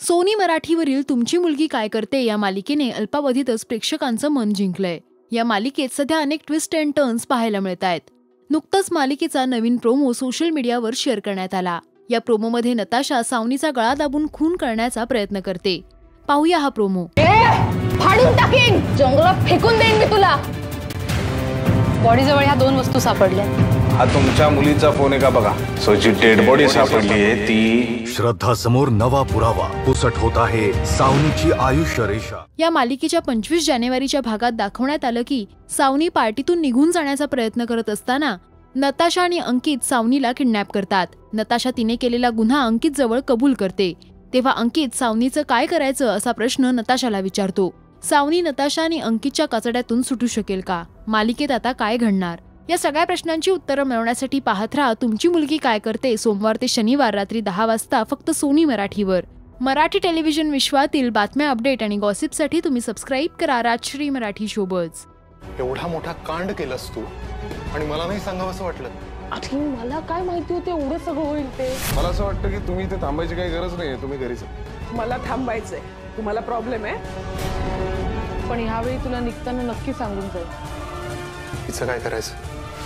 Sony मराठीवरील तुमची मुलगी काय करते या मालिकेने अल्पावधीतच प्रेक्षकांचं मन जिंकलंय। या मालिकेत सध्या अनेक ट्विस्ट अँड टर्न्स पाहायला मिळत आहेत। नुकताच मालिकेचा नवीन प्रोमो सोशल मीडियावर शेअर करण्यात आला। या प्रोमोमध्ये नताशा सावनीचा गळा दाबून खून करण्याचा प्रयत्न करते। पाहूया हा प्रोमो। फाडून टाकीन, जंगलात फेकून देईन मी तुला। बॉडीजवळ ह्या दोन वस्तू सापडल्या। हा तुमच्या मुलीचा फोन आहे का बघा। सो जी डेड बॉडी सापडली आहे ती श्रद्धा समोर नवा पुरावा पुसट होत आहे सावनीची आयुष्य रेषा। या मालिकेच्या 25 जानेवारीच्या भागात दाखवण्यात आलं की सावनी पार्टीतून निघून जाण्याचा प्रयत्न करत असताना नताशा आणि अंकित सावनीला किडनॅप करतात। नताशा तिने केलेला गुन्हा अंकित जवळ कबूल करते। तेव्हा अंकित सावनीचं काय करायचं असा प्रश्न नताशाला विचारतो। सावनी नताशा आणि अंकितच्या कचड्यातून सुटू शकेल का? मालिकेत आता काय घडणार? या सगळ्या प्रश्नांची उत्तरं मिळवण्यासाठी पाहत राहा तुमची मुलगी काय करते, सोमवार ते शनिवार रात्री 10 वाजता फक्त सोनी मराठीवर। मराठी टेलिव्हिजन विश्वातील बातम्या, अपडेट आणि गॉसिपसाठी तुम्ही सबस्क्राईब करा राजश्री मराठी शोबज। एवढा मोठा कांड केलास तू आणि मला नाही सांगावंसं वाटलं। अरे मला काय माहिती होते एवढं सगळं होईल ते। मला असं वाटतं की तुम्ही इथे थांबायची काही गरज नाहीये, तुम्ही घरी जा। मला थांबायचंय, तुम्हाला प्रॉब्लेम आहे? पण ह्यावेळी तुला निघताना नक्की सांगून जाईल। हिचं काय करायचं?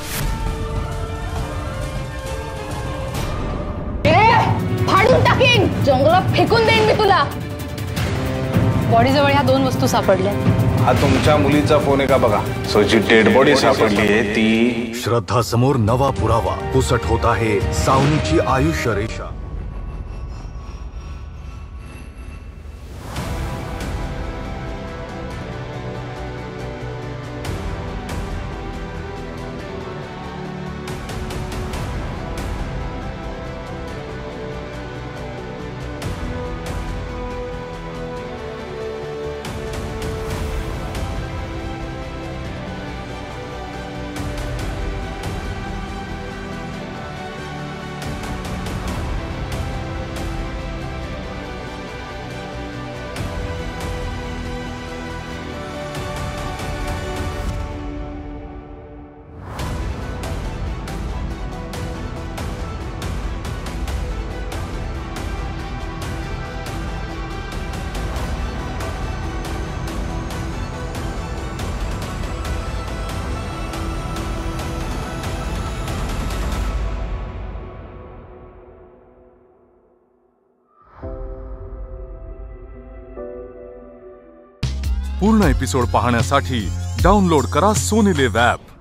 फाडून टाकीन, जंगलात फेकून देईन मी तुला। बॉडीजवळ ह्या दोन वस्तू सापडल्या। हा तुमच्या मुलीचा फोन आहे का बघा। सो जी डेड बॉडी सापडली आहे ती श्रद्धा समोर नवा पुरावा पुसट होत आहे सावनीची आयुष्य रेषा। पूर्ण एपिसोड पाहण्यासाठी डाउनलोड करा सोनी लिव्ह ॲप।